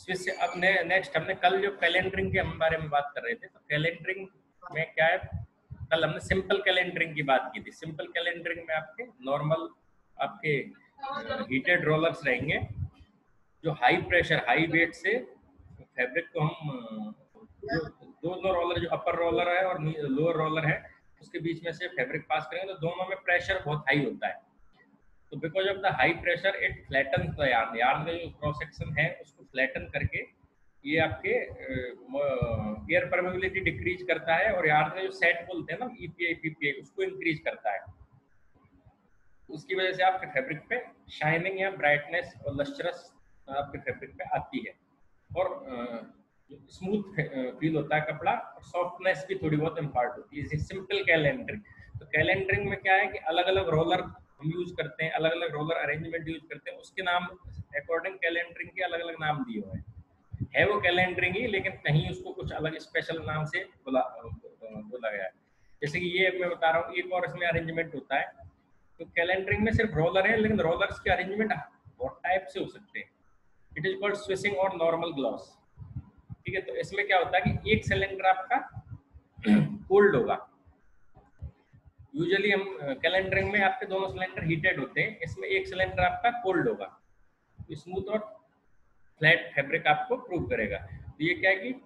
Switch से अब next हमने कल जो कैलेंडरिंग के हम बारे में बात कर रहे थे, तो कैलेंडरिंग में क्या है, कल हमने सिंपल कैलेंडरिंग की बात की थी। सिंपल कैलेंडरिंग में आपके नॉर्मल आपके हीटेड रोलर्स रहेंगे, जो हाई प्रेशर हाई वेट से फैब्रिक को हम जो दोनों रोलर, जो अपर रोलर है और लोअर रोलर है, उसके बीच में से फैब्रिक पास करेंगे, तो दोनों में प्रेशर बहुत हाई होता है। तो because of the high pressure it flatten the yarn, yarn का जो क्रॉस सेक्शन है उसको फ्लैटन करके ये आपके एयर परमेबिलिटी डिक्रीज करता है, और यार्न का जो सेट बोलते हैं ना ईपीआई पीपीआई, उसको इंक्रीज करता है। उसकी वजह से आपके फैब्रिक पे शाइनिंग या ब्राइटनेस और लस्ट्रस आपके फैब्रिक पे आती है, और स्मूथ फील होता है कपड़ा, और सॉफ्टनेस भी थोड़ी बहुत इम्पार्ट होती है। सिंपल कैलेंडरिंग, तो कैलेंडरिंग में क्या है कि अलग अलग रोलर हम यूज करते हैं, अलग अलग रोलर अरेंजमेंट यूज करते हैं, उसके नाम अकॉर्डिंग कैलेंडरिंग के अलग अलग नाम दिए हुए हैं। है वो कैलेंडरिंग ही, लेकिन कहीं उसको कुछ अलग स्पेशल नाम से बोला गया है। जैसे कि ये मैं बता रहा हूँ, एक और इसमें अरेंजमेंट होता है। तो कैलेंडरिंग में सिर्फ रोलर है, लेकिन रोलर्स के अरेंजमेंट बहुत टाइप से हो सकते हैं। इट इज कॉल्ड स्विचिंग और नॉर्मल ग्लॉस। ठीक है, तो इसमें क्या होता है कि एक सिलेंडर आपका कोल्ड होगा। यूजुअली हम कैलेंडरिंग में आपके दोनों सिलेंडर हीटेड होते हैं, इसमें एक सिलेंडर आपका कोल्ड होगा, स्मूथ और फ्लैट फैब्रिक आपको प्रूव करेगा। तो ये क्या है कि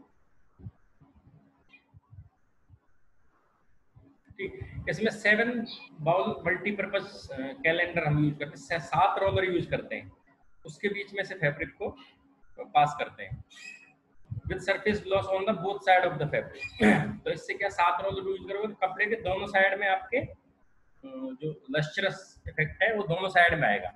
ठीक, इसमें 7 बाउल मल्टीपर्पज कैलेंडर हम यूज करते हैं, 7 रोलर यूज करते हैं, उसके बीच में से फैब्रिक को पास करते हैं with surface gloss on the both side of the fabric. तो इससे क्या 7 रोलर यूज करोगे तो कपड़े के दोनों साइड में आपके जो लस्ट्रस इफेक्ट है वो दोनों साइड में आएगा।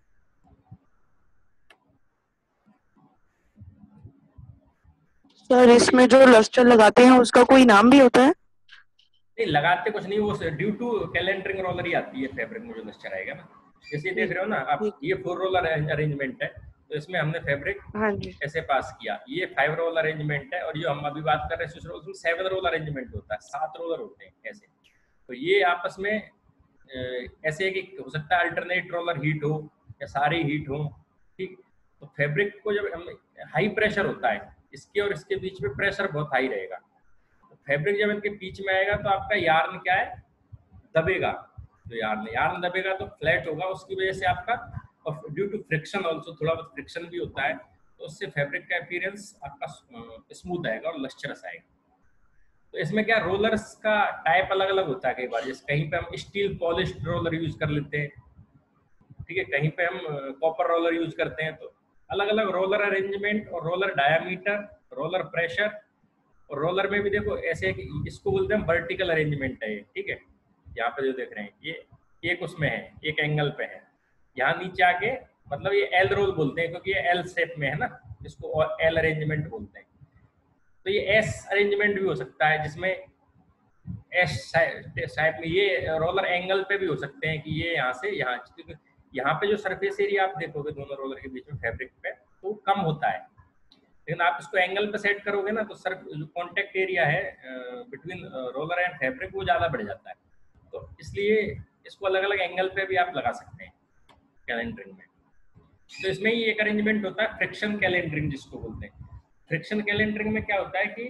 सर इसमें जो लस्टर लगाते हैं उसका कोई नाम भी होता है? नहीं, लगाते कुछ नहीं, वो ड्यू टू कैलेंडरिंग रोलर ही आती है फैब्रिक में जो लस्टर आएगा ना। जैसे देख रहे हो ना आप, ठीक। ये 4 रोलर अरेंजमेंट है, तो इसमें हमने फैब्रिक हाँ जी। ऐसे पास किया। ये 5 रोल अरेंजमेंट है, और जो हम अभी बात कर रहे हैं उसमें 7 रोल अरेंजमेंट होता है, 7 रोलर होते हैं ऐसे। तो ये आपस में ऐसे है कि हो सकता है अल्टरनेट रोलर हीट हो या सारे हीट हो। ठीक, तो फैब्रिक को जब हम हाई प्रेशर होता है, इसके और इसके बीच में प्रेशर बहुत हाई रहेगा, तो फैब्रिक जब इनके बीच में आएगा तो आपका यार्न क्या है, दबेगा। जो यार्न दबेगा तो फ्लैट होगा, उसकी वजह से आपका, और ड्यू टू फ्रिक्शन ऑल्सो, थोड़ा बहुत फ्रिक्शन भी होता है, तो उससे फैब्रिक का अपीयरेंस आपका स्मूथ आएगा और लस्चरस आएगा। तो इसमें क्या, रोलर्स का टाइप अलग अलग होता है। कई बार जैसे कहीं पे हम स्टील पॉलिश्ड रोलर यूज कर लेते हैं, ठीक है, कहीं पे हम कॉपर रोलर यूज करते हैं। तो अलग अलग रोलर अरेंजमेंट और रोलर डायामीटर, रोलर प्रेशर, और रोलर में भी देखो ऐसे है कि इसको बोलते हैं वर्टिकल अरेंजमेंट है ये। ठीक है, यहाँ पे जो देख रहे हैं ये एक उसमें है, एक एंगल पे है, यहाँ नीचे आके, मतलब ये एल रोल बोलते हैं क्योंकि ये एल शेप में है ना, इसको एल अरेंजमेंट बोलते हैं। तो ये एस अरेंजमेंट भी हो सकता है, जिसमें एस टाइप में ये रोलर एंगल पे भी हो सकते हैं कि ये यहाँ से यहाँ, क्योंकि यहाँ पे जो सरफेस एरिया आप देखोगे दोनों रोलर के बीच में फैब्रिक पे, तो कम होता है, लेकिन आप इसको एंगल पे सेट करोगे ना तो सर जो कॉन्टेक्ट एरिया है बिटवीन रोलर एंड फैब्रिक वो ज़्यादा बढ़ जाता है। तो इसलिए इसको अलग अलग एंगल पे भी आप लगा सकते हैं कैलेंडरिंग में। तो इसमें ही एक अरेंजमेंट होता है फ्रिक्शन कैलेंडरिंग जिसको बोलते हैं। फ्रिक्शन कैलेंडरिंग में क्या होता है कि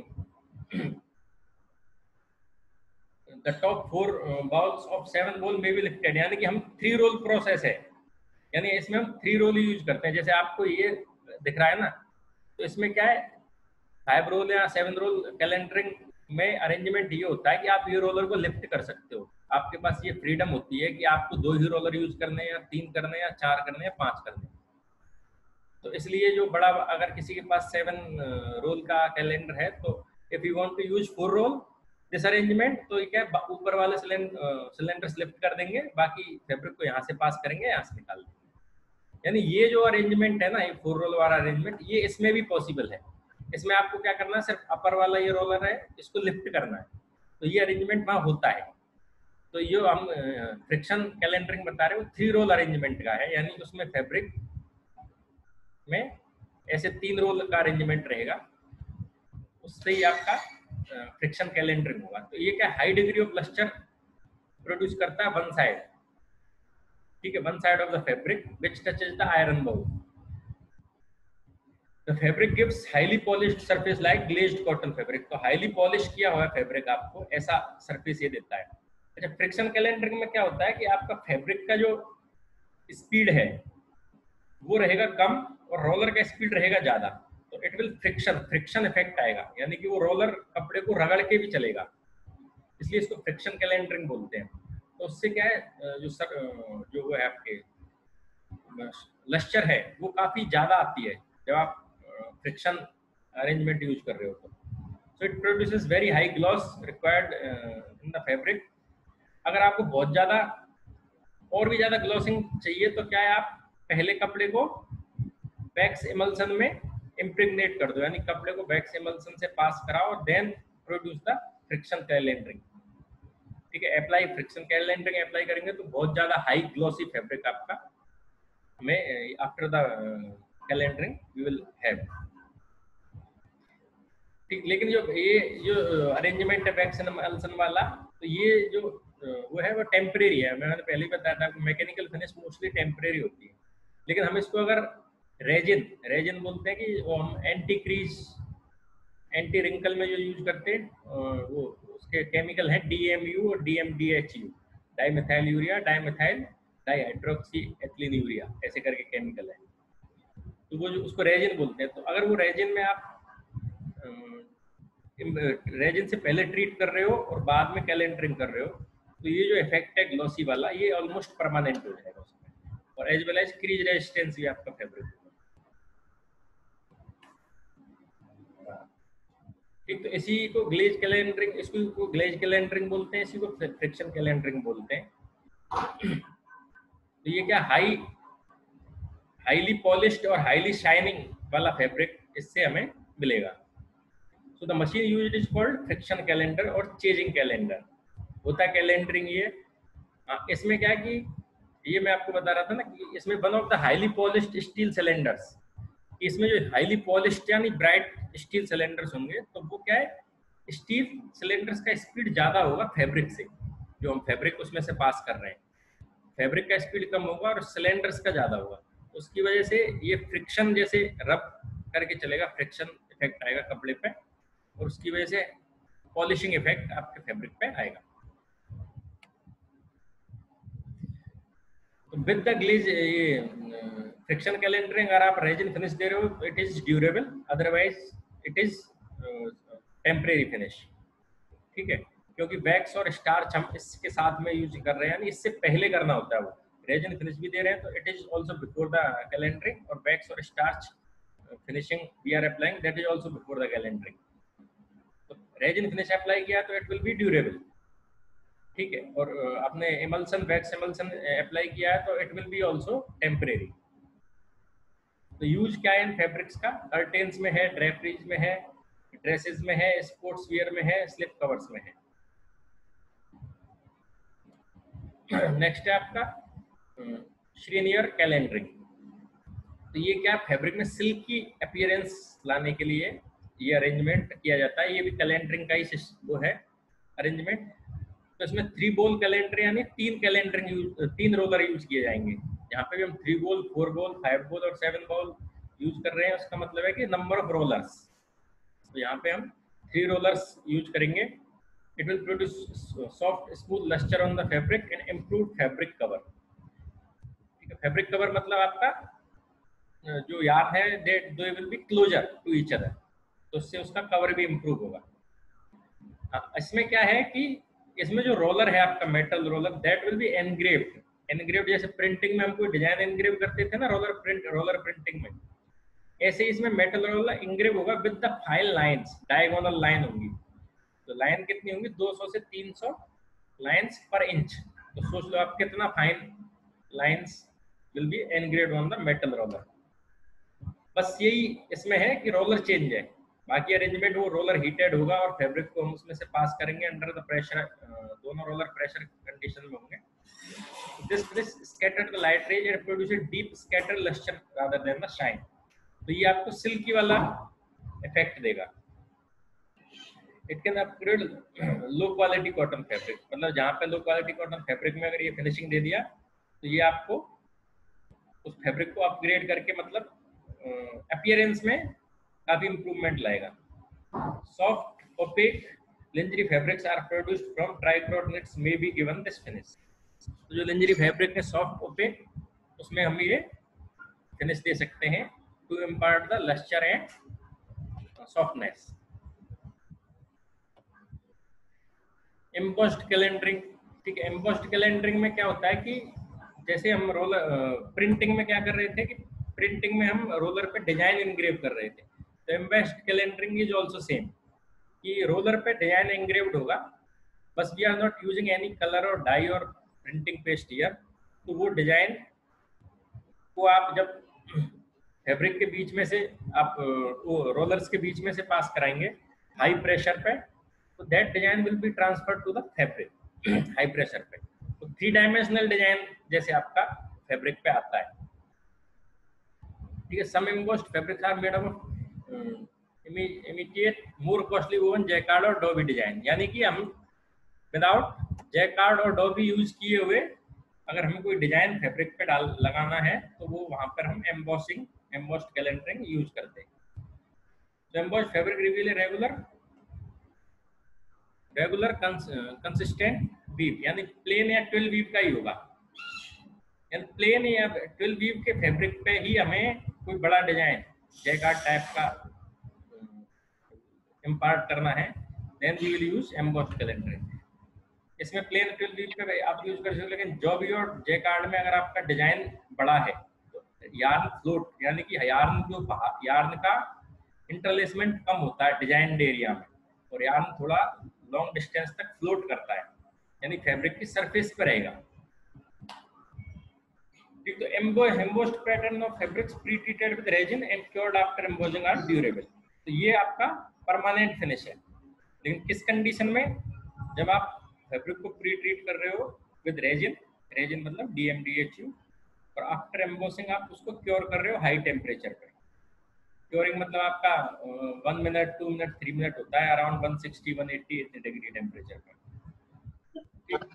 the top 4 balls of 7 ball में भी लिफ्टेड, यानी कि हम 3 रोल प्रोसेस है, यानी इसमें हम 3 रोल यूज करते हैं। जैसे आपको ये दिख रहा है ना, तो इसमें क्या है, 5 रोल या 7 रोल कैलेंडरिंग में अरेंजमेंट ये होता है कि आप ये रोलर को लिफ्ट कर सकते हो। आपके पास ये फ्रीडम होती है कि आपको 2 ही रोलर यूज करने, या 3 करने, या 4 करने, या 5 करने। तो इसलिए जो बड़ा, अगर किसी के पास 7 रोल का कैलेंडर है, तो if you want to use 4 roll this arrangement, तो ये क्या, ऊपर वाले सिलेंडर लिफ्ट कर देंगे, बाकी फैब्रिक को यहाँ से पास करेंगे, यहाँ से निकाल देंगे। यानी ये जो अरेंजमेंट है ना, ये 4 रोल वाला अरेंजमेंट, ये इसमें भी पॉसिबल है। इसमें आपको क्या करना है, सिर्फ अपर वाला ये रोलर है, इसको लिफ्ट करना है, तो ये अरेंजमेंट वहाँ होता है। तो ये हम फ्रिक्शन कैलेंडरिंग बता रहे हो 3 रोल अरेंजमेंट का है, यानी उसमें फैब्रिक में ऐसे 3 रोल का अरेंजमेंट रहेगा, उससे ही आपका फ्रिक्शन कैलेंडरिंग होगा। तो ये क्या, high degree of lustre produce करता है वन साइड, ठीक है, one side of the fabric which touches the iron bowl. The fabric gives highly polished surface like glazed cotton fabric. तो हाईली पॉलिश किया हुआ फैब्रिक आपको ऐसा सरफेस ये देता है। अच्छा, फ्रिक्शन कैलेंडरिंग में क्या होता है कि आपका फैब्रिक का जो स्पीड है वो रहेगा कम और रोलर का स्पीड रहेगा ज्यादा, तो इट विल फ्रिक्शन इफेक्ट आएगा, यानी कि वो रोलर कपड़े को रगड़ के भी चलेगा, इसलिए इसको फ्रिक्शन कैलेंडरिंग बोलते हैं। तो उससे क्या है, जो वो है आपके लश्चर है वो काफी ज्यादा आती है जब आप फ्रिक्शन अरेंजमेंट यूज कर रहे हो तो। So it produces very high gloss required in the fabric. अगर आपको बहुत ज्यादा और भी ज्यादा ग्लॉसिंग चाहिए तो क्या है, आप पहले कपड़े को वैक्स इमल्सन में इम्प्रेग्नेट कर दो, यानी कपड़े को वैक्स इमल्सन से पास कराओ और then produce the friction calendering. ठीक है, अप्लाई फ्रिक्शन कैलेंडरिंग अप्लाई करेंगे तो बहुत ज्यादा हाई ग्लॉसी फैब्रिक आपका में after the calendering we will have. ठीक, लेकिन जो अरेंजमेंट है वैक्स इमल्सन वाला, तो ये जो वो है वो टेम्परेरी है। मैंने पहले ही बताया था मैकेनिकल फिनिश मोस्टली टेम्परेरी होती है, लेकिन हम इसको अगर रेजिन बोलते हैं कि वो हम एंटी क्रीज एंटी रिंकल में जो यूज करते हैं वो उसके केमिकल हैं DMU और DMDHU, dimethyl urea dimethyl dihydroxy ethylene urea, ऐसे करके केमिकल है। तो वो जो उसको रेजिन बोलते हैं। तो अगर वो रेजिन में आप रेजिन से पहले ट्रीट कर रहे हो और बाद में कैलेंडरिंग कर रहे हो, तो ये जो इफेक्ट है ग्लॉसी वाला ये ऑलमोस्ट परमानेंट हो जाएगा उसमें, और as well as crease resistance भी आपका फैब्रिक होगा। ठीक, तो इसी को ग्लेज कैलेंडरिंग, इसको ग्लेज कैलेंडरिंग बोलते हैं, इसी को फ्रिक्शन कैलेंडरिंग बोलते हैं। तो ये क्या हाईली पॉलिश्ड और हाईली शाइनिंग वाला फैब्रिक इससे हमें मिलेगा। So the machine used is called friction calender और चेजिंग कैलेंडर। होता कैलेंडरिंग ये, इसमें क्या है कि ये मैं आपको बता रहा था ना कि इसमें one of the highly polished steel cylinders, इसमें जो हाईली पॉलिश्ड यानी ब्राइट स्टील सिलेंडर्स होंगे, तो वो क्या है, स्टील सिलेंडर्स का स्पीड ज्यादा होगा फैब्रिक से, जो हम फैब्रिक उसमें से पास कर रहे हैं, फैब्रिक का स्पीड कम होगा और सिलेंडर्स का ज्यादा होगा। उसकी वजह से ये फ्रिक्शन जैसे रब करके चलेगा, फ्रिक्शन इफेक्ट आएगा कपड़े पे, और उसकी वजह से पॉलिशिंग इफेक्ट आपके फैब्रिक पे आएगा। तो विद द ग्लेज, ये फ्रिक्शन कैलेंडरिंग अगर आप रेजिन फिनिश दे रहे हो तो it is durable, otherwise it is temporary finish. ठीक है, क्योंकि वैक्स और स्टार्च हम इसके साथ में यूज कर रहे हैं, यानी इससे पहले करना होता है। वो रेजिन फिनिश भी दे रहे हैं तो it is also before the calendering, और वैक्स और starch finishing we are applying that is also before the calendering. तो रेजिन फिनिश अप्लाई किया तो इट विल बी ड्यूरेबल। ठीक है, और आपने एमल्सन वैक्स एमल्सन अप्लाई किया है तो it will be also temporary. तो यूज क्या है इन फैब्रिक्स का, कर्टेन्स में है, ड्रेपरीज में है, ड्रेसेस में है, स्पोर्ट्स वियर में है, स्लिप कवर्स में है। नेक्स्ट है आपका श्रीनियर कैलेंडरिंग। तो ये क्या, फैब्रिक में सिल्क की अपीयरेंस लाने के लिए ये अरेंजमेंट किया जाता है। ये भी कैलेंडरिंग का ही वो है अरेंजमेंट। तो इसमें 3 बॉल कैलेंडर यानी 3 रोलर यूज किए जाएंगे। यहाँ पे भी हम 3 बॉल, 4 बॉल, 5 बॉल और 7 बॉल यूज कर रहे हैं। उसका मतलब है कि नंबर ऑफ रोलर्स। तो यहाँ पे हम 3 रोलर्स यूज करेंगे। It will produce soft smooth lustre on the fabric and improve fabric cover. ठीक है, फैब्रिक कवर मतलब आपका जो यार्न है they will be closer to each other, तो उससे उसका कवर भी इम्प्रूव होगा। इसमें क्या है कि इसमें जो रोलर है आपका metal roller, that will be engraved. जैसे प्रिंटिंग में हम कोई डिजाइन एनग्रेव करते थे ना रोलर प्रिंटिंग में, ऐसे इसमें मेटल रोलर इंग्रेव होगा with the fine lines, diagonal line होंगी। तो लाइन कितनी होंगी, 200 से 300 लाइंस पर इंच। तो सोच लो आप कितना fine lines will be engraved on the metal roller. बस यही इसमें है कि रोलर चेंज है, बाकी अरेंजमेंट वो रोलर हीटेड होगा और फैब्रिक को हम उसमें से पास करेंगे अंडर द प्रेशर। दोनों रोलर प्रेशर कंडीशन में होंगे। This scatter the light rays and produce deep scatter lustre rather than the shine. तो ये आपको सिल्की वाला इफेक्ट देगा। It can upgrade low quality cotton fabric, मतलब जहाँ पे लो क्वालिटी कॉटन फैब्रिक में अगर ये फिनिशिंग दे दिया तो ये आपको उस फैब्रिक को अपग्रेड करके मतलब अपीयरेंस में काफी इंप्रूवमेंट लाएगा। Soft opaque lingerie fabrics are produced from tricot knits may be given this finish। तो जो lingerie fabric है सॉफ्ट ओपेक, उसमें हम ये फिनिश दे सकते हैं to impart the lustre and softness. Embossed calendering, ठीक है। एम्बोस्ड कैलेंडरिंग में क्या होता है कि जैसे हम रोलर प्रिंटिंग में क्या कर रहे थे कि प्रिंटिंग में हम रोलर पे डिजाइन इनग्रेव कर रहे थे, तो embossed calendering is also same कि रोलर पे डिजाइन एंग्रेव्ड होगा, बस we are not using any colour और डाई और प्रिंटिंग पेस्ट हियर। तो वो डिजाइन को आप जब फैब्रिक के बीच में से आप वो रोलर्स के बीच में से पास कराएंगे हाई प्रेशर पे, तो that design will be transferred to the fabric high pressure पे। तो 3 डायमेंशनल डिजाइन जैसे आपका फैब्रिक पे आता है, ठीक है। Some embossed fabrics are made of immediate more costly woven jacquard और डॉबी डिजाइन, यानी कि हम विदाउट जैकार्ड और डॉबी यूज किए हुए अगर हमें कोई डिजाइन फैब्रिक पे डाल लगाना है तो वो वहां पर हम एम्बोस्ड कैलेंडरिंग यूज करते हैं। तो embossed fabric reveal regular consistent weave, यानी प्लेन या 12 वीव का ही होगा, यानी प्लेन या 12 वीव के फैब्रिक पे ही हमें कोई बड़ा डिजाइन जैकार्ड टाइप का इम्पार्ट करना है, then we will use embossed calendering. इसमें प्लेन 12 वीव पे आप यूज कर सकते हो, लेकिन जॉबी और जैकार्ड में अगर आपका डिजाइन बड़ा है तो यार्न फ्लोट, यानी कि यार्न का इंटरलेसमेंट कम होता है डिजाइन एरिया में, और यार्न थोड़ा लॉन्ग डिस्टेंस तक फ्लोट करता है, यानी फैब्रिक की सरफेस पे रहेगा। ठीक, तो embossed pattern of fabrics pre treated with resin and cured after embossing are durable. तो ये आपका परमानेंट फिनिश है, लेकिन किस कंडीशन में, जब आप फैब्रिक को प्री ट्रीट कर रहे हो विद रेजिन, रेजिन मतलब DMDHU, और आफ्टर एम्बोसिंग आप उसको क्योर कर रहे हो हाई टेम्परेचर पे। क्योरिंग मतलब आपका 1 मिनट 2 मिनट 3 मिनट होता है, अराउंड 160 180 इतने डिग्री टेम्परेचर पे, ठीक।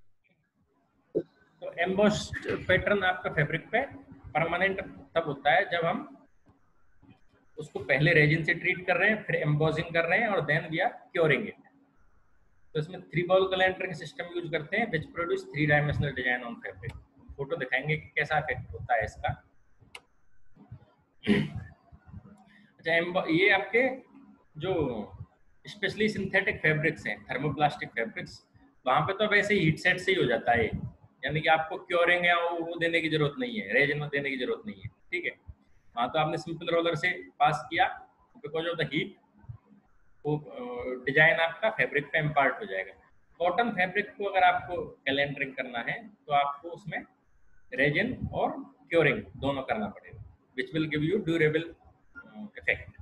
तो एम्बोस्ड पैटर्न आपका फैब्रिक पे परमानेंट तब होता है जब हम उसको पहले रेजिन से ट्रीट कर रहे हैं, फिर एम्बोसिंग कर रहे हैं, और then we are curing it. तो इसमें 3 बॉल कैलेंडरिंग सिस्टम यूज करते हैं which produce 3 dimensional design on fabric. Photo दिखाएंगे कि कैसा इफेक्ट होता है इसका। अच्छा, ये आपके जो स्पेशली सिंथेटिक फैब्रिक्स हैं, थर्मोप्लास्टिक फैब्रिक्स, वहां पे तो वैसे ही हीट सेट से ही हो जाता है, यानी कि आपको क्योरिंग या वो देने की जरूरत नहीं है, रेजिन देने की जरूरत नहीं है, ठीक है। वहां तो आपने सिंपल रोलर से पास किया, बिकॉज ऑफ द हीट वो डिजाइन आपका फैब्रिक पे इम्पार्ट हो जाएगा। कॉटन फैब्रिक को अगर आपको कैलेंडरिंग करना है तो आपको उसमें रेजिन और क्योरिंग दोनों करना पड़ेगा, which will give you durable effect.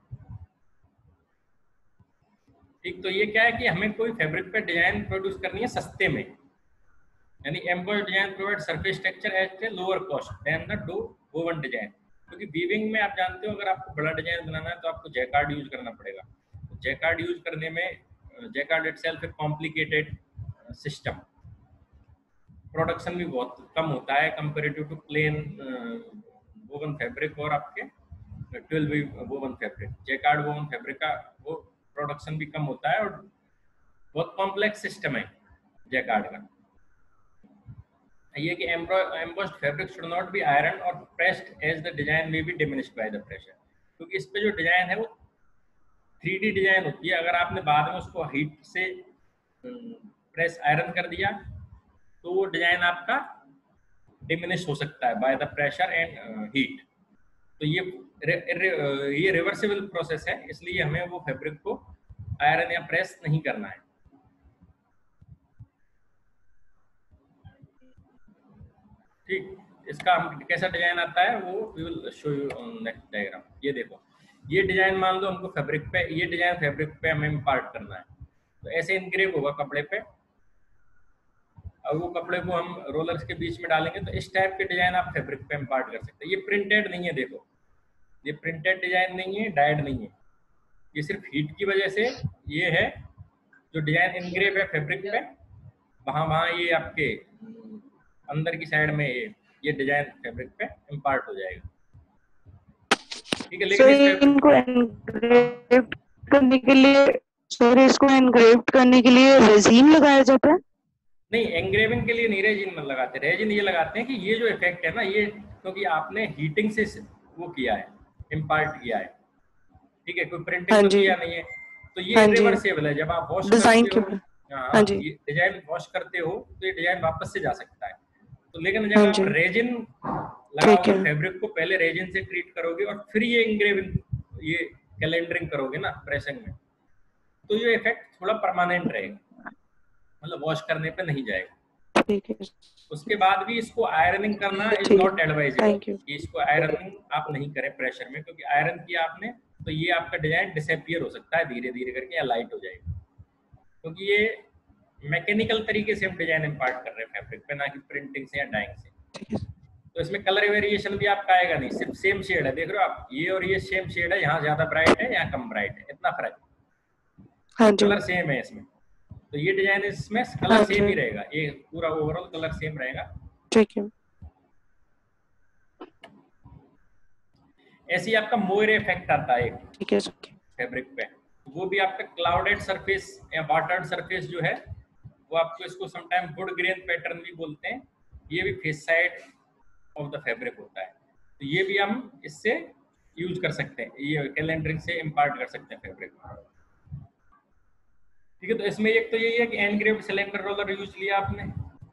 ठीक, तो ये क्या है कि हमें कोई फैब्रिक पे डिजाइन प्रोड्यूस करनी है सस्ते में, यानी embossed design provide surface texture at a lower cost than the do woven design. क्योंकि वीविंग में आप जानते हो अगर आपको बड़ा डिजाइन बनाना है तो आपको जैकार्ड यूज करना पड़ेगा। जैकार्ड यूज करने में जैकार्ड इटसेल्फ एक कॉम्प्लिकेटेड सिस्टम, प्रोडक्शन भी बहुत कम होता है comparative to plain woven fabric और आपके 12 woven fabric. Jacquard woven fabric का वो प्रोडक्शन भी कम होता है और बहुत कॉम्प्लेक्स सिस्टम है जैकार्ड का। ये कि embossed fabric should not be iron और pressed as the design may be diminished by the pressure, क्योंकि इस पे जो डिजाइन है वो 3D डिजाइन होती है। अगर आपने बाद में उसको हीट से प्रेस आयरन कर दिया तो वो डिजाइन आपका डिमिनिश हो सकता है by the pressure and heat. तो ये रिवर्सिबल प्रोसेस है, इसलिए हमें वो फैब्रिक को आयरन या प्रेस नहीं करना है। ठीक, इसका हम कैसा डिजाइन आता है वो we will show you on next diagram. ये देखो, ये डिजाइन मान लो हमको फैब्रिक पे, ये डिजाइन फैब्रिक पे हमें इम्पार्ट करना है, तो ऐसे इनग्रेव होगा कपड़े पे, और वो कपड़े को हम रोलर्स के बीच में डालेंगे तो इस टाइप के डिजाइन आप फैब्रिक पे इम्पार्ट कर सकते हैं। ये प्रिंटेड नहीं है, देखो ये प्रिंटेड डिजाइन नहीं है, डायड नहीं है, ये सिर्फ हीट की वजह से ये है। जो डिजाइन इनग्रेव है फैब्रिक पे, वहां ये आपके अंदर की साइड में ये डिजाइन फैब्रिक पे इम्पार्ट हो जाएगा। ठीक है, सो लेकिन इस फैब्रिक इनको एनग्रेव करने के लिए सर इसको एनग्रेव करने के लिए रेजिन लगाया जाता है? नहीं, एंग्रेविंग के लिए नहीं रेजिन में लगाते। रेजिन ये लगाते हैं कि ये जो इफेक्ट है ना, ये क्योंकि आपने हीटिंग से वो किया है, इम्पार्ट किया है, ठीक है, कोई प्रिंटिंग हाँ तो जी, किया नहीं है, तो ये हाँ जी, इरिवर्सिबल है। जब आप वॉश डिजाइन करते के हो, ऊपर। हाँ हाँ, जी, ये डिजाइन वॉश करते हो तो ये डिजाइन वापस से जा सकता है। तो लेकिन हाँ जब आप जी, रेजिन ठीक लगाओगे है, फैब्रिक को, पहले रेजिन से ट्रीट करोगे और फिर ये इंग्रेविंग, ये कैलेंडरिंग करोगे ना प्रेसिंग में, तो ये इफेक्ट थोड़ा परमानेंट रहेगा, मतलब वॉश करने पे नहीं जाएगा। ठीक है, उसके बाद भी इसको आयरनिंग करना इज ठीक नॉट है, एडवाइजेबल, थैंक यू। कि इसको आयरनिंग आप नहीं करें प्रेशर में, क्योंकि आयरन किया आपने तो ये आपका डिजाइन डिसअपियर हो सकता है धीरे धीरे करके, या लाइट हो जाएगा, क्योंकि ये मैकेनिकल तरीके से हम डिजाइन इम्पार्ट कर रहे हैं फैब्रिक पे, ना कि प्रिंटिंग से या डाइंग से। ठीक है, तो इसमें कलर वेरिएशन भी आपका आएगा नहीं, सिर्फ सेम शेड है, देख रहे हो आप, ये और ये सेम शेड है, यहाँ ज्यादा ब्राइट है यहाँ कम ब्राइट है, इतना फर्क है, हाँ जी, कलर सेम है इसमें। तो ये डिजाइन इसमें कलर हाँ सेम जी, ही रहेगा, ये पूरा ओवरऑल कलर सेम रहेगा। ठीक है, ऐसे ही आपका मोयर इफेक्ट आता है ठीक है सर, फैब्रिक पे, वो भी आपका क्लाउडेड सरफेस या वाटर्ड सरफेस जो है, वो आपको इसको समटाइम गुड ग्रेन पैटर्न भी बोलते हैं, ये भी face side of the fabric होता है। तो ये भी हम इससे यूज कर सकते हैं, ये कैलेंडरिंग से इम्पार्ट कर सकते हैं फैब्रिक, ठीक है। तो इसमें एक तो यही है कि एनग्रेव्ड सिलेंडर रोलर यूज लिया आपने,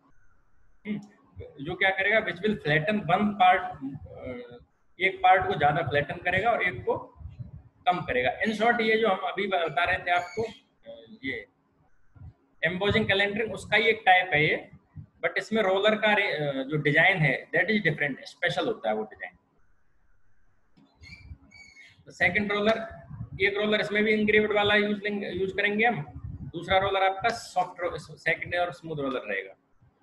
जो क्या करेगा, which will flatten one part, एक पार्ट को ज्यादा फ्लैटन करेगा और एक को कम करेगा। इन शॉर्ट ये जो हम अभी बता रहे थे आपको, ये एम्बोजिंग कैलेंडरिंग, उसका ही एक टाइप है ये, बट इसमें रोलर का जो डिजाइन है दैट इज डिफरेंट, स्पेशल होता है वो डिजाइन। तो सेकंड रोलर, एक रोलर इसमें भी इंग्रेव्ड वाला यूज करेंगे हम, दूसरा रोलर आपका सॉफ्ट सेकंड और स्मूथ रोलर रहेगा,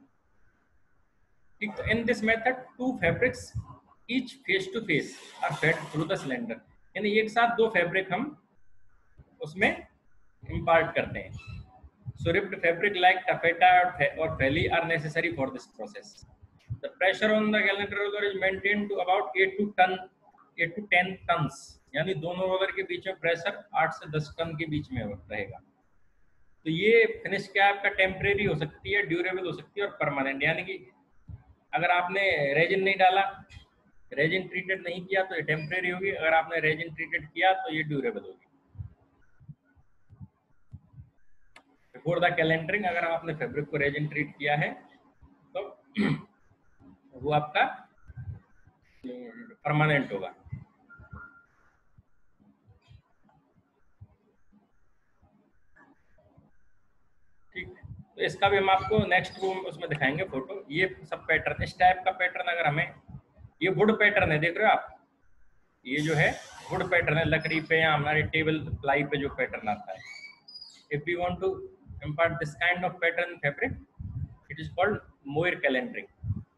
ठीक। तो in this method two fabrics each face to face are fed through the cylinder, यानी एक साथ दो फैब्रिक हम उसमें इम्पार्ट करते हैं। So ripped fabric like taffeta or felly are necessary for this process. The pressure on the calendar roller is maintained to about 8 to 10 tons, यानी दोनों रोलर के बीच में प्रेशर 8 से 10 टन के बीच में रहेगा। तो ये फिनिश क्या आपका टेम्परेरी हो सकती है, ड्यूरेबल हो सकती है और परमानेंट, यानी कि अगर आपने रेजिन नहीं डाला, रेजिन ट्रीटेड नहीं किया तो ये टेम्परेरी होगी, अगर आपने रेजिन ट्रीटेड किया तो ये ड्यूरेबल होगी। बिफोर द कैलेंडरिंग अगर आपने फैब्रिक को रेजिन ट्रीट किया है तो वो आपका परमानेंट होगा, ठीक। तो इसका भी हम आपको नेक्स्ट रूम उसमें दिखाएंगे फोटो। ये सब पैटर्न, इस टाइप का पैटर्न अगर हमें, ये वुड पैटर्न है, देख रहे हो आप, ये जो है वुड पैटर्न है, लकड़ी पे या हमारे टेबल प्लाई पे जो पैटर्न आता है। If we want to impart this kind of pattern in fabric, it is called moire calendering.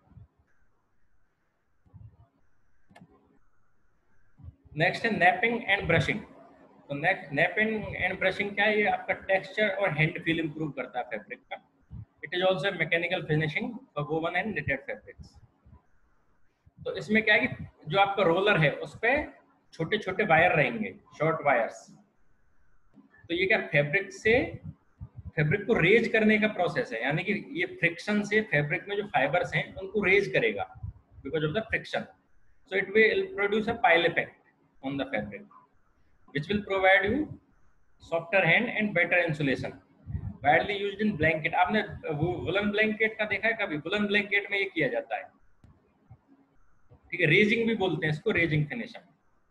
Next है नैपिंग एंड ब्रशिंग। तो नैपिंग एंड ब्रशिंग क्या है, ये आपका टेक्सचर और हैंड फील इंप्रूव करता है फैब्रिक का। It is also mechanical finishing for woven and knitted fabrics. तो इसमें क्या है कि जो आपका रोलर है उस पर छोटे छोटे वायर रहेंगे, शॉर्ट वायर्स। तो ये क्या फैब्रिक को रेज करने का प्रोसेस है, यानी कि ये फ्रिक्शन से फैब्रिक में जो फाइबर्स हैं उनको रेज करेगा because of the friction. So it will produce a pile effect on the fabric which will provide you softer hand and better insulation. Widely used in blanket, आपने woollen blanket का देखा है कभी? Woollen blanket में ये किया जाता है, ठीक है। रेजिंग भी बोलते हैं इसको, raising finishing,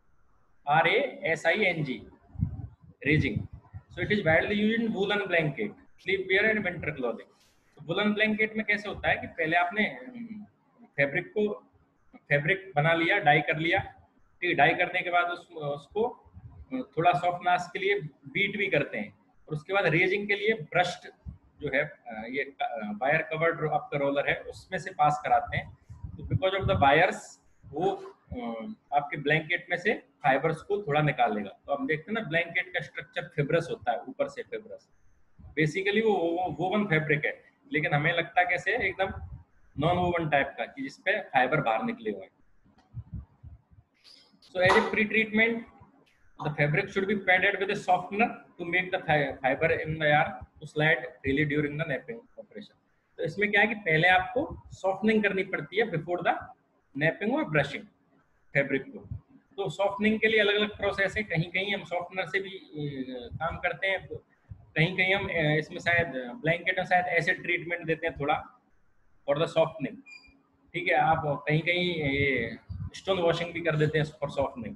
RASING, raising. So it is widely used in woollen blanket, sleep wear and winter clothing. Woollen blanket में कैसे होता है कि पहले आपने फैब्रिक बना लिया, डाई कर लिया, ठीक है। डाई करने के बाद उसको थोड़ा सॉफ्टनेस के लिए बीट भी करते हैं, और उसके बाद रेजिंग के लिए ब्रश्ड जो है ये वायर कवर्ड आपका रोलर है उसमें से पास कराते हैं। तो बिकॉज ऑफ द वायर्स वो आपके ब्लैंकेट में से फाइबर्स को थोड़ा निकाल लेगा। तो हम देखते हैं ना ब्लैंकेट का स्ट्रक्चर फिब्रस होता है, ऊपर से फिब्रस, बेसिकली वो वोवन फैब्रिक है, लेकिन हमें लगता है कैसे एकदम नॉन वोवन टाइप का, कि जिसपे फाइबर बाहर निकले हुए हैं। So as a pre-treatment, the fabric should be padded with a softener to make the fiber in the yarn to slide freely during the napping operation. तो इसमें क्या है कि पहले आपको सॉफ्टनिंग करनी पड़ती है बिफोर द नैपिंग और ब्रशिंग फैब्रिक को। तो सॉफ्टनिंग के लिए अलग अलग प्रोसेस है, कहीं कहीं हम सॉफ्टनर से भी काम करते हैं, कहीं कहीं हम इसमें शायद ब्लैंकेट में शायद एसिड ट्रीटमेंट देते हैं थोड़ा फॉर द सॉफ्टनिंग। ठीक है, आप कहीं कहीं ये स्टोन वॉशिंग भी कर देते हैं फॉर सॉफ्टनिंग।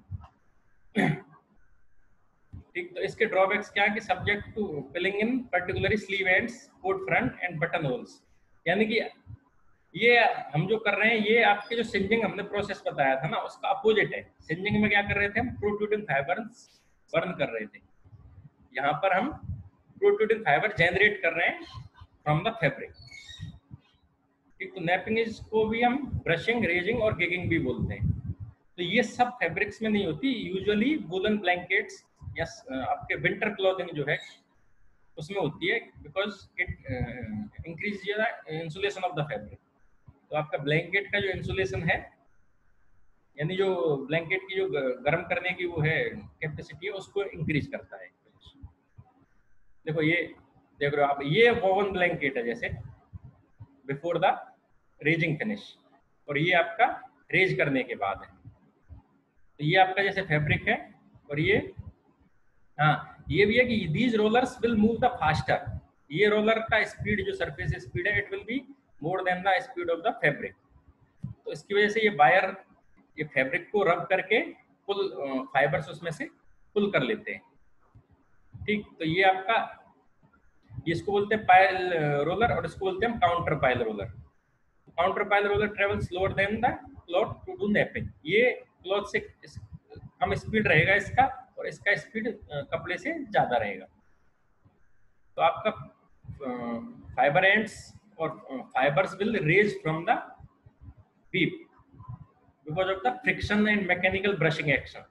ठीक, तो इसके ड्रॉबैक्स क्या है कि subject to filling in particularly sleeve ends, coat front and button holes. यानी कि ये हम जो कर रहे हैं ये आपके जो सिंजिंग हमने प्रोसेस बताया था ना उसका अपोजिट है। सिंजिंग में क्या कर रहे थे हम, प्रोट्रूडिंग फाइबर्स बर्न कर रहे थे, यहाँ पर हम प्रोट्रूडिंग फाइबर जनरेट कर रहे हैं फ्रॉम द फैब्रिक। ठीक, तो नैपिंग को भी हम ब्रशिंग, रेजिंग और गिगिंग भी बोलते हैं। तो ये सब फैब्रिक्स में नहीं होती, यूजुअली वुलन ब्लैंकेट्स या आपके विंटर क्लॉथिंग जो है उसमें होती है, because it increase the insulation of the fabric. तो आपका ब्लैंकेट का जो इंसुलेशन है, यानी जो ब्लैंकेट की जो गर्म करने की वो है कैपेसिटी है, उसको इंक्रीज करता है। देखो ये देख रहे हो आप, ये वोवन ब्लैंकेट है जैसे बिफोर द रेजिंग फिनिश, और ये आपका रेज करने के बाद है। तो ये आपका जैसे फैब्रिक है, और ये हाँ ये भी है कि these rollers will move the faster. ये रोलर का स्पीड जो सरफेस स्पीड है, it will be more than the speed of the fabric. तो इसकी वजह से ये बायर ये फैब्रिक को रब करके पुल फाइबर्स उसमें से पुल कर लेते हैं। ठीक, तो ये आपका इसको बोलते हैं पाइल रोलर, और इसको बोलते हैं counter pile roller. Counter pile roller travel slower than the cloth to do napping. ये क्लॉथ से कम स्पीड रहेगा इसका, और इसका स्पीड कपड़े से ज्यादा रहेगा। तो आपका फाइबर एंड्स और fibres will raise from the beep because of the friction and mechanical brushing action.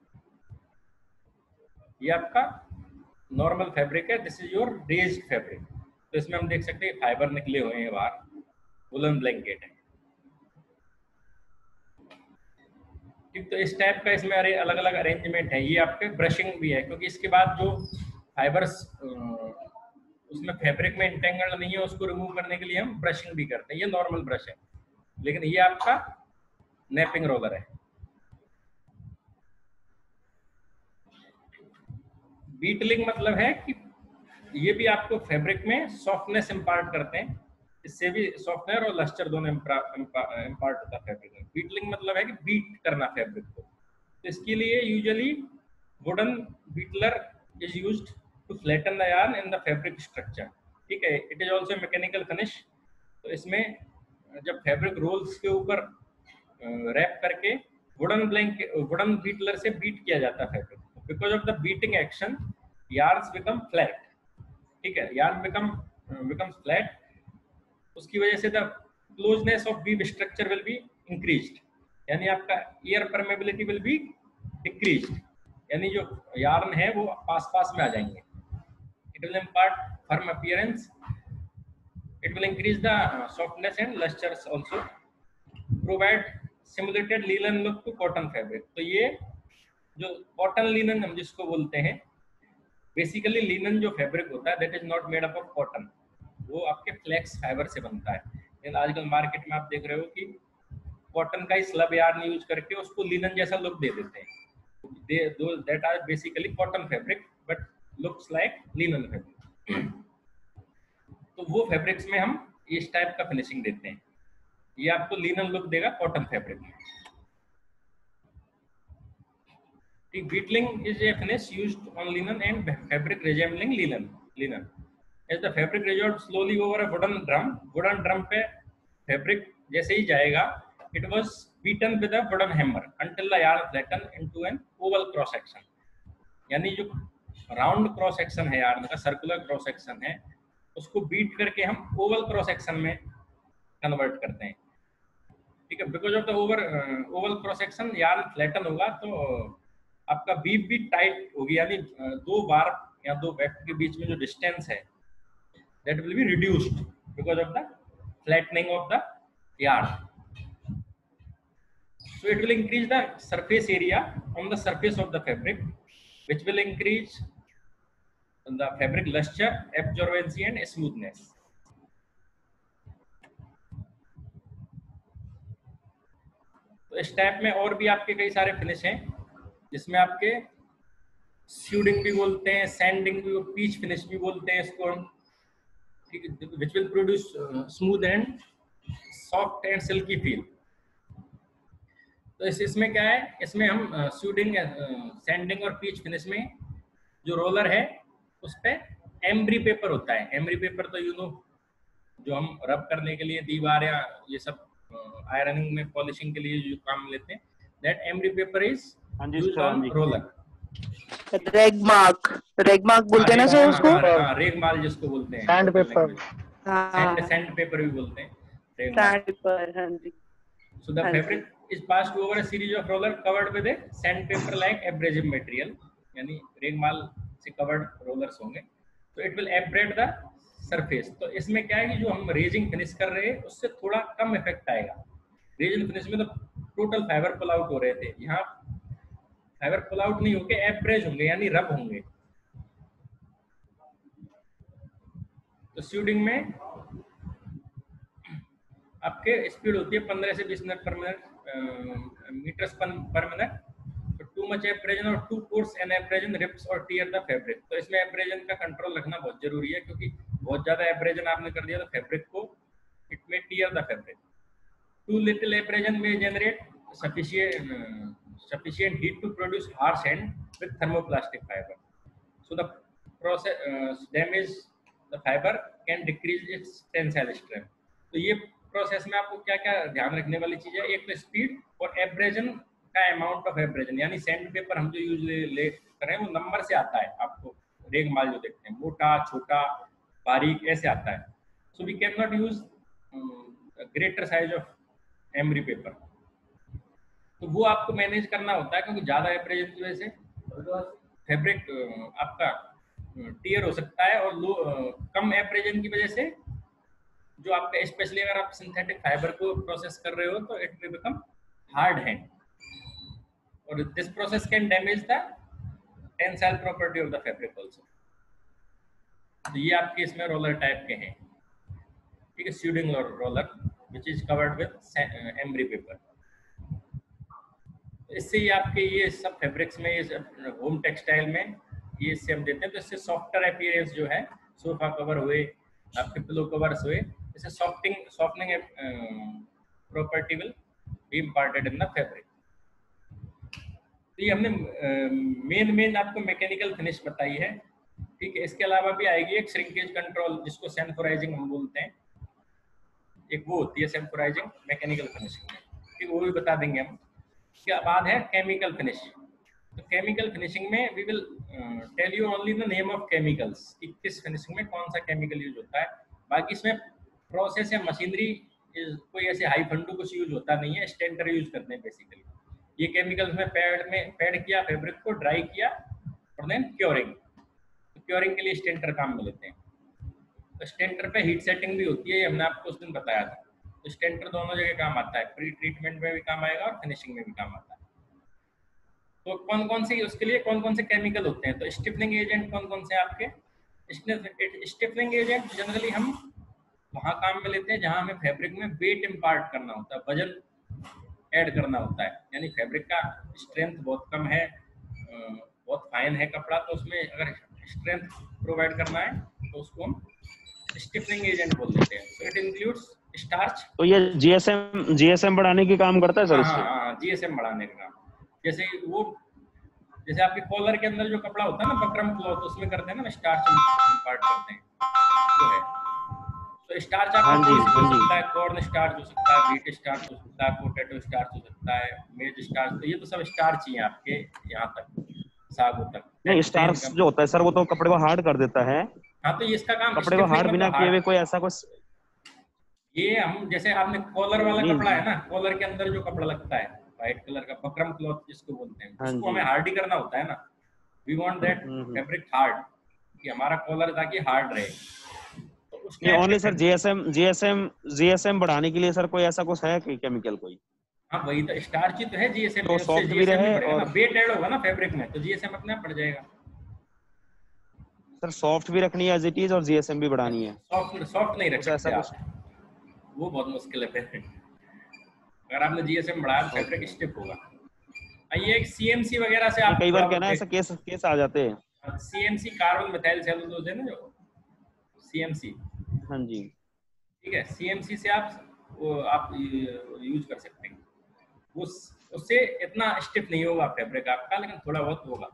ये आपका नॉर्मल फैब्रिक है, this is your raised fabric. तो इसमें हम देख सकते हैं फाइबर निकले हुए हैं बाहर, वुलन ब्लैंकेट है। ठीक, तो इस टाइप का इसमें अलग अलग अरेंजमेंट है। ये आपके ब्रशिंग भी है, क्योंकि इसके बाद जो फाइबर्स उसमें फैब्रिक में इंटेंगल नहीं है उसको रिमूव करने के लिए हम ब्रशिंग भी करते हैं। ये नॉर्मल ब्रश है, लेकिन ये आपका नैपिंग रोलर है। बीटलिंग मतलब है कि ये भी आपको फैब्रिक में सॉफ्टनेस इंपार्ट करते हैं, इससे भी सॉफ्टनेस और लस्टर दोनों इंपार्ट होता है फैब्रिक में। बीटलिंग मतलब है कि बीट करना फैब्रिक को। तो इसके लिए usually wooden beetler is used to flatten the yarn in the fabric structure. ठीक है, it is also mechanical finish. तो इसमें जब फैब्रिक रोल्स के ऊपर रैप करके वुडन बीटलर से बीट किया जाता है fabric, because of the beating action yarns become flat। ठीक है, yarn becomes flat, उसकी वजह से the closeness of weave structure will be increased, यानी आपका air permeability will be decreased, यानी जो yarn है वो पास पास में आ जाएंगे। It will impart firm appearance, it will increase the softness and lustres also, provide simulated linen look to cotton fabric. तो ये जो कॉटन लिनन हम जिसको बोलते हैं, बेसिकली लिनन जो फैब्रिक होता है that is not made up of cotton, वो आपके फ्लेक्स फाइबर से बनता है। लेकिन आजकल मार्केट में आप देख रहे हो कि कॉटन का ही स्लब यार्न यूज करके उसको लिनन जैसा लुक दे देते हैं। That are basically cotton fabric but looks like linen fabric. तो वो फैब्रिक्स में हम इस टाइप का फिनिशिंग देते हैं। ये आपको लिनन लुक देगा कॉटन फैब्रिक में। Beetling is a finish used on linen and fabric resembling linen. As the fabric resolved slowly over a wooden drum पे fabric जैसे ही जाएगा, it was beaten with a wooden hammer until the yarn flattened into an oval cross section। यानी जो round cross section है yarn का, circular cross section है, उसको beat करके हम ओवल क्रॉस सेक्शन में कन्वर्ट करते हैं। ठीक है, because of the oval cross section yarn flatten होगा तो आपका बीप भी टाइट होगी, यानी दो बार या दो वेक्टर के बीच में जो डिस्टेंस है that will be reduced because of the flattening of the yarn. So it will increase the surface area on the surface of the fabric, which will increase the fabric luster, absorbency and smoothness. तो इस type में और भी आपके कई सारे finish हैं, जिसमें आपके स्यूडिंग भी बोलते हैं, सैंडिंग भी, पीच फिनिश भी बोलते हैं इसको हम, ठीक है, which will produce smooth and soft and silky feel. तो इसमें क्या है, इसमें हम स्यूडिंग, सैंडिंग और पीच फिनिश में जो रोलर है उस पे एम्ब्री पेपर होता है। एम्ब्री पेपर तो जो हम रब करने के लिए दीवार या ये सब आयरनिंग में पॉलिशिंग के लिए जो काम लेते हैं, that emery paper is used on roller. रेगमार्क बोलते हैं ना सर उसको, रेगमाल जिसको बोलते हैं, सैंड पेपर, सैंड पेपर भी बोलते हैं, सैंड पेपर। हां जी। So the fabric is passed over a series of roller covered with a sandpaper like abrasive material, यानी रेगमाल से कवर्ड रोलर्स होंगे, तो it will abrade the surface. तो इसमें क्या है कि जो हम रेजिंग फिनिश कर रहे हैं उससे थोड़ा कम इफेक्ट आएगा। रेजिंग फिनिश में तो टोटल फाइबर पुल आउट हो रहे थे, यहाँ फाइबर पुल आउट नहीं होंगे, एब्रेज होंगे यानी रब होंगे। तो स्यूडिंग में आपके स्पीड होती है 15 से 20 मिनट पर मिनट, मीटर्स पर मिनट। तो टू मच एब्रेजन और too coarse an abrasion rips और टियर द फैब्रिक। तो इसमें एब्रेजन का कंट्रोल रखना बहुत जरूरी है, क्योंकि बहुत ज्यादा एब्रेजन आपने कर दिया तो फैब्रिक को it may tear the fabric. Too little abrasion may generate sufficient heat to produce harsh end with thermoplastic fiber. So the process damage the fiber can decrease its tensile strength. तो ये process में आपको क्या क्या ध्यान रखने वाली चीज है, एक तो स्पीड और एब्रेजन का अमाउंट ऑफ एब्रेजन, यानी सैंड पेपर हम जो यूज ले करें वो नंबर से आता है। आपको रेगमाल जो देखते हैं मोटा, छोटा, बारीक ऐसे आता है। So we can not use greater size of emery paper. तो वो आपको मैनेज करना होता है, क्योंकि ज्यादा एब्रेजन की वजह से फैब्रिक आपका टियर हो सकता है, और कम एब्रेजन की वजह से जो आपका, स्पेशली अगर आप सिंथेटिक फाइबर को प्रोसेस कर रहे हो तो it will become hard hand, और this process can damage the tensile property of the fabric also. तो ये आपके इसमें रोलर टाइप के हैं, ठीक है, sueding roller which is covered with emery paper. इससे ही आपके ये सब फैब्रिक्स में, ये सब होम टेक्सटाइल में ये इससे हम देते हैं, तो इससे सॉफ्टर अपीयरेंस जो है, सोफा कवर हुए, आपके पिलो कवर्स हुए, इससे softening property will be imparted in the fabric. तो ये हमने मेन आपको मैकेनिकल फिनिश बताई है, ठीक है। इसके अलावा भी आएगी एक श्रिंकेज कंट्रोल, जिसको सैम्फोराइजिंग हम बोलते हैं, एक वो होती है सैम्फोराइजिंग मैकेनिकल फिनिशिंग में, ठीक, वो भी बता देंगे हम। इसके बाद है केमिकल फिनिश। तो केमिकल फिनिशिंग में we will tell you only the name of chemicals, कि किस फिनिशिंग में कौन सा केमिकल यूज होता है। बाकी इसमें प्रोसेस या मशीनरी कोई ऐसे हाई फंडू कुछ यूज होता नहीं है, स्टेंटर यूज करते हैं बेसिकली। ये केमिकल में पैड किया फैब्रिक को, ड्राई किया और देन क्योरिंग। तो क्योरिंग के लिए स्टेंटर काम में लेते हैं। तो स्टेंटर पे हीट सेटिंग भी होती है, ये हमने आपको उस दिन बताया था। तो स्टेंटर दोनों जगह काम आता है, प्री ट्रीटमेंट में भी काम आएगा और फिनिशिंग में भी काम आता है। तो कौन कौन से उसके लिए कौन कौन से केमिकल होते हैं, तो स्टिफनिंग एजेंट कौन कौन से आपके, स्टिफनिंग एजेंट जनरली हम वहाँ काम में लेते हैं जहाँ हमें फैब्रिक में वेट इम्पार्ट करना होता है, वजन ऐड करना होता है, यानी फैब्रिक का स्ट्रेंथ बहुत कम है, बहुत फाइन है कपड़ा, तो उसमें अगर स्ट्रेंथ प्रोवाइड करना है तो उसको हम स्टिफनिंग एजेंट बोल देते हैं। So it includes starch. तो ये जीएसएम बढ़ाने की काम करता है सर इससे? हाँ, जीएसएम बढ़ाने का काम, जैसे आपके कॉलर के अंदर जो कपड़ा होता है ना, बकरम क्लॉथ, उसमें करते हैं ना स्टार्च इम्पार्ट करते हैं, जो है। तो स्टार्च आपका हो सकता है, कॉर्न स्टार्च हो सकता है, व्हीट स्टार्च हो सकता है, पोटैटो स्टार्च हो सकता है, मेज स्टार्च, तो ये तो सब स्टार्च ही है आपके यहाँ तक, सागो तक। नहीं, स्टार्च जो होता है सर वो तो कपड़े को हार्ड कर देता है। हाँ, तो ये इसका काम कपड़े को हार्ड बिना किए हुए कोई ऐसा कुछ, ये हम जैसे आपने कॉलर वाला कपड़ा है ना, कॉलर के अंदर जो कपड़ा लगता है व्हाइट कलर का, बकरम क्लॉथ जिसको बोलते हैं, उसको हमें हार्ड ही करना होता है ना। We want that fabric hard, कि हमारा कॉलर ताकि हार्ड रहे। तो उसके ओनली सर जीएसएम बढ़ाने के लिए सर कोई ऐसा कुछ है कि केमिकल कोई? हाँ वही तो, स्टार्च ही तो है जीएसएम तो में, उससे सॉफ्ट भी जीएसएम भी रहे बढ़ेगा ना, और वेट ऐड होगा ना फैब्रिक में तो जीएसएम अपने आप बढ़ जाएगा। सर सॉफ्ट भी रखनी है एज इट इज और जीएसएम भी बढ़ानी है, सॉफ्ट सॉफ्ट नहीं रख कुछ सकते ऐसा कुछ। आप, वो बहुत मुश्किल है फिर। अगर आपने जीएसएम बढ़ाया तो फैब्रिक ओके। स्टिफ होगा। ये एक सीएमसी वगैरह से नहीं आप कई थोड़ा बार क्या बहुत ना ऐसा देख, केस केस आ जाते हैं। सीएमसी कार्बन मिथाइल सेलुलोज है ना जो सीएमसी, हाँ जी। ठीक है, सीएमसी से आप वो आप यूज कर सकते हैं। उससे इतना स्टिफ नहीं होगा फैब्रिक आपका, लेकिन थोड़ा बहुत होगा।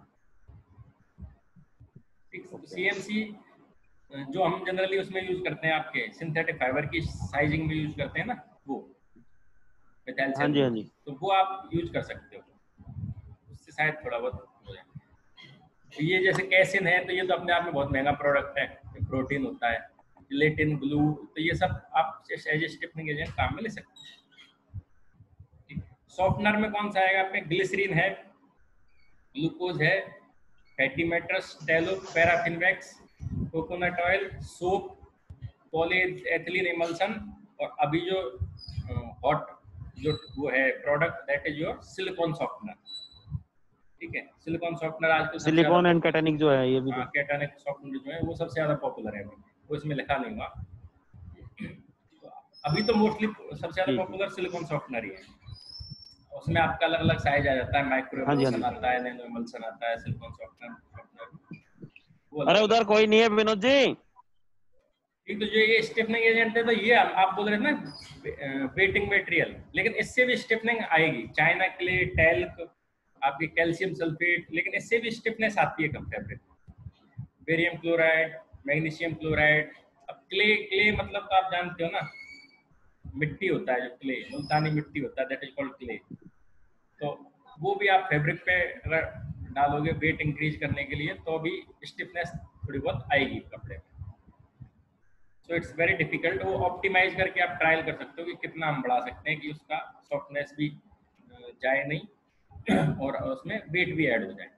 ओके। सीएमसी जो हम जनरली उसमें यूज करते हैं आपके सिंथेटिक फाइबर की साइजिंग में यूज करते हैं ना, वो मिथाइल हाँ जी हाँ सेलुलोज, जी। तो वो आप यूज कर सकते हो, उससे शायद थोड़ा बहुत हो जाए। तो ये जैसे कैसिन है, तो ये तो अपने आप में बहुत महंगा प्रोडक्ट है, प्रोटीन होता है, जिलेटिन ग्लू, तो ये सब आप एज स्टिफनिंग एजेंट काम में ले सकते हैं। सॉफ्टनर में कौन सा आएगा आपके, ग्लिसरीन है, ग्लूकोज है, fatty matters, tallow, paraffin wax, coconut oil, soap, polyethylene emulsion, और अभी जो हॉट जो वो है product, that is your silicone softener. ठीक है, सिलिकॉन सॉफ्टनर आजकल सबसे ज्यादा सिलिकॉन एंड कैटानिक जो है ये भी हाँ, तो। कैटानिक सॉफ्टनर जो है वो सबसे ज्यादा पॉपुलर है अभी, वो इसमें लिखा नहीं हुआ। तो अभी तो मोस्टली सबसे ज्यादा जी जी। पॉपुलर सिलिकॉन सॉफ्टनर ही है। उसमें आपका अलग अलग साइज आ जाता है, माइक्रो हाँ जी हाँ एमल्सन जी। आता है, नैनो एमल्सन आता है, सिलिकॉन सॉफ्टनर वो अरे अलग अलग। उधर कोई नहीं है विनोद जी। ठीक, तो जो ये स्टिफनिंग एजेंट है, तो ये आप बोल रहे थे ना वेटिंग मटेरियल, लेकिन इससे भी स्टिफनिंग आएगी, चाइना क्ले, टैल्क, आपकी कैल्शियम सल्फेट, लेकिन इससे भी स्टिफनेस आती है कम fabric, barium chloride, magnesium chloride. अब क्ले, क्ले मतलब तो आप जानते हो ना, मिट्टी होता है जो क्ले, मुल्तानी मिट्टी होता है, दैट इज कॉल्ड क्ले। तो वो भी आप फैब्रिक पे अगर डालोगे वेट इंक्रीज करने के लिए, तो भी स्टिफनेस थोड़ी बहुत आएगी कपड़े में। सो इट्स वेरी डिफिकल्ट, वो ऑप्टिमाइज करके आप ट्रायल कर सकते हो कि कितना हम बढ़ा सकते हैं कि उसका सॉफ्टनेस भी जाए नहीं और उसमें वेट भी ऐड हो जाए।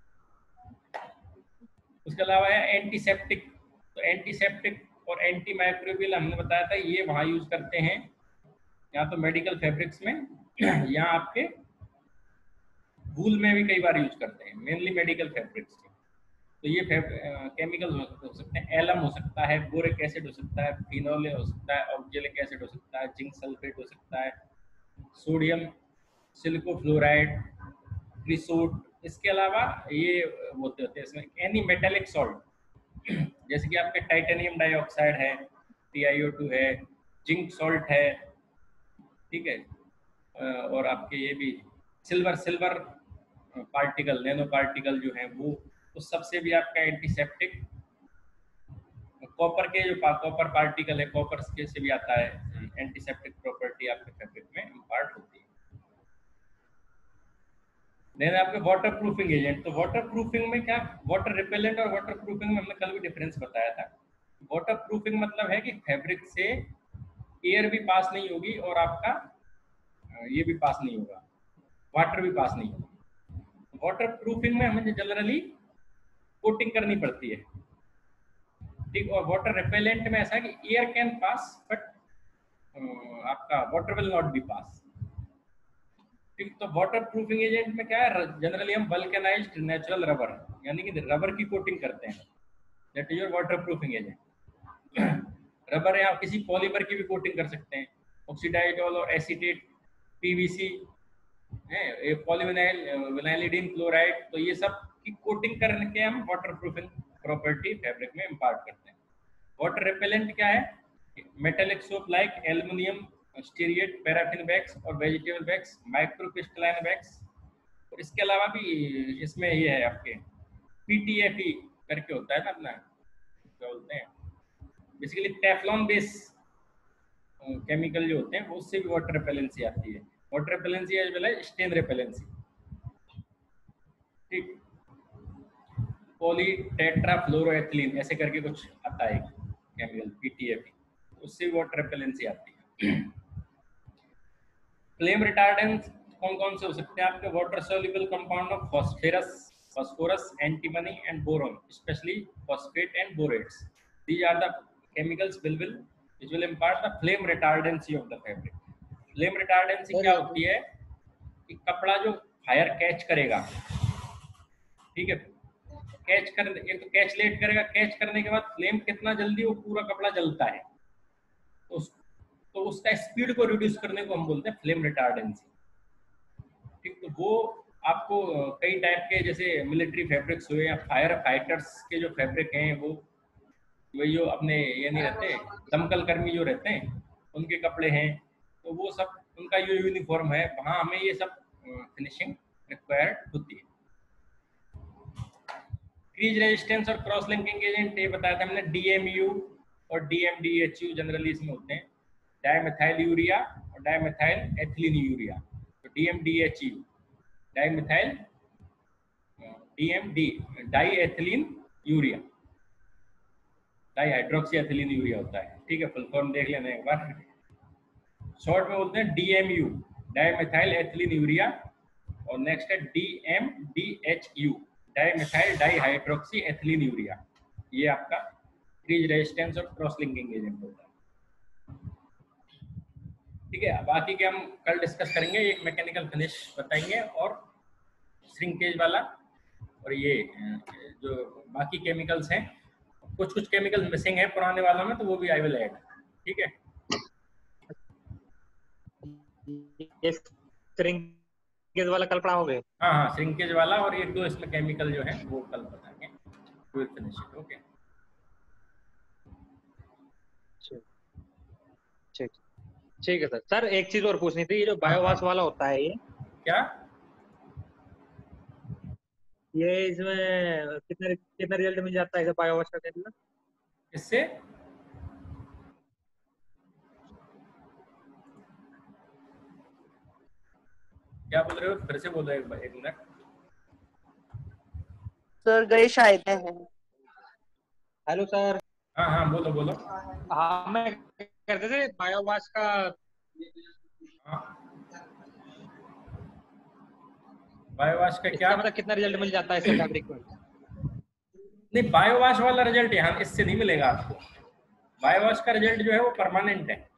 उसके अलावा है एंटीसेप्टिक, तो एंटीसेप्टिक और एंटी माइक्रोबियल हमने बताया था, ये वहाँ यूज करते हैं या तो मेडिकल फैब्रिक्स में या आपके वूल में भी कई बार यूज करते हैं, मेनली मेडिकल फैब्रिक्स में। तो ये केमिकल हो सकते हैं, एलम हो सकता है, बोरिक एसिड हो सकता है, फिनोल हो सकता है, ऑक्जेलिक एसिड हो सकता है, जिंक सल्फेट हो सकता है, सोडियम सिलिकोफ्लोराइड, क्रिसोट। इसके अलावा ये होते होते हैं इसमें एनी मेटेलिक सॉल्ट, जैसे कि आपके टाइटेनियम डाइऑक्साइड है, TiO2 है, जिंक सॉल्ट है, ठीक है, और आपके ये भी silver silver particle, nano particle जो है वो, उस सबसे भी आपका एंटीसेप्टिक। कॉपर के जो कॉपर पार्टिकल है, कॉपर के से भी आता है, एंटीसेप्टिक प्रॉपर्टी आपके फैब्रिक में इम्पार्ट होती है। देन आपके वाटर प्रूफिंग एजेंट, तो वाटर प्रूफिंग में क्या, वाटर रिपेलेंट और वाटर प्रूफिंग में हमने कल भी डिफरेंस बताया था। वाटर प्रूफिंग मतलब है कि फैब्रिक से एयर भी पास नहीं होगी और आपका ये भी पास नहीं होगा, वाटर भी पास नहीं होगा। वाटर प्रूफिंग में हमें जनरली कोटिंग करनी पड़ती है, ठीक। और वाटर रिपेलेंट में ऐसा है कि एयर कैन पास बट आपका water will not be pass, ठीक। तो वाटर प्रूफिंग एजेंट में क्या है, जनरली हम वल्केनाइज्ड नेचुरल रबर, यानी कि रबर की कोटिंग करते हैं, that is your water proofing agent. Rubber या किसी पॉलीमर की भी कोटिंग कर सकते हैं, ऑक्सीडाइजोल और एसीटेट, PVC है, पॉलीविनाइल विनाइलिडीन क्लोराइड, तो ये सब की कोटिंग करके हम वाटर प्रूफिंग प्रॉपर्टी फैब्रिक में इम्पार्ट करते हैं। वाटर रिपेलेंट क्या है, metallic soap like aluminium stearate, paraffin wax और वेजिटेबल वैक्स, माइक्रोक्रिस्टलाइन वैक्स। और इसके अलावा भी इसमें ये है आपके PTFE करके होता है ना अपना, क्या बोलते हैं, बेसिकली टेफ्लॉन बेस केमिकल जो होते हैं वो, उससे भी वाटर रिपेलेंसी आती है, water repellency as well as stain repellency, ठीक। पॉली टेट्राफ्लोरोएथिलीन ऐसे करके कुछ आता है केमिकल, PTFE, उससे भी वाटर रिपेलेंसी आती है। फ्लेम रिटार्डेंट कौन कौन से हो सकते हैं आपके, water soluble compound of phosphorus, antimony and boron, especially phosphate and borates. These are the chemicals which will impart the flame retardancy of the fabric. Flame retardancy क्या होती है कि कपड़ा जो फायर कैच करेगा, ठीक है, कैच कर, एक तो कैच लेट करेगा, कैच करने के बाद फ्लेम कितना जल्दी वो पूरा कपड़ा जलता है, तो उसका स्पीड को रिड्यूस करने को हम बोलते हैं फ्लेम रिटार्डेंसी। ठीक, तो वो आपको कई टाइप के जैसे मिलिट्री फैब्रिक्स हुए या फायर फाइटर्स के जो फैब्रिक हैं वो वही जो अपने ये नहीं रहते दमकल कर्मी जो रहते हैं उनके कपड़े हैं, तो वो सब उनका जो यूनिफॉर्म है वहाँ हमें ये सब फिनिशिंग रिक्वायर्ड होती है। क्रीज रेजिस्टेंस और क्रॉस लिंकिंग एजेंट ये बताया था हमने, DMU और DMDHU जनरली इसमें होते हैं, डाइमेथाइल यूरिया और डाइमेथाइल एथिलीन यूरिया। तो DMDHU dimethyl DMD di ethylene urea, di hydroxy ethylene urea होता है, ठीक है, फुल फॉर्म देख लेना एक बार। शॉर्ट में बोलते हैं DMU डाइमेथाइल एथिलीन यूरिया, और नेक्स्ट है DMDHU dimethyl di hydroxy ethylene urea. ये आपका क्रीज रेजिस्टेंस और क्रॉस लिंकिंग एजेंट होता है, ठीक है। बाकी के हम कल डिस्कस करेंगे, एक मैकेनिकल फिनिश बताएंगे और श्रिंकेज वाला, और ये जो बाकी केमिकल्स हैं, कुछ केमिकल मिसिंग है पुराने वालों में, तो वो भी आई विल ऐड, ठीक है। ये श्रिंकेज वाला कल पढ़ाओगे? हाँ, श्रिंकेज वाला और एक दो इसमें केमिकल जो है वो कल बताएंगे, विल फिनिश इट, ओके। ठीक है सर। सर एक चीज और पूछनी थी, ये जो बायोवास वाला होता है ये क्या, ये इसमें कितना रिजल्ट मिल जाता है बायोवास का केमिकल? इससे क्या बोल रहे हो, फिर से बोलो एक मिनट। सर गए शायद हैं। Hello sir. हाँ बोलो। हाँ, मैं कहते थे बायोवास का, हाँ, बायोवास का क्या मतलब कितना रिजल्ट मिल जाता है इससे फैब्रिक में? नहीं, बायोवास वाला रिजल्ट यहाँ इससे नहीं मिलेगा आपको। बायोवास का रिजल्ट जो है वो परमानेंट है,